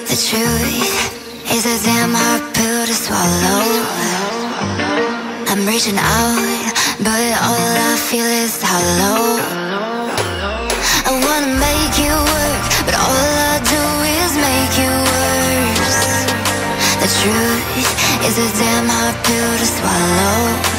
The truth is a damn hard pill to swallow. I'm reaching out, but all I feel is hollow. I wanna make you work, but all I do is make you worse. The truth is a damn hard pill to swallow.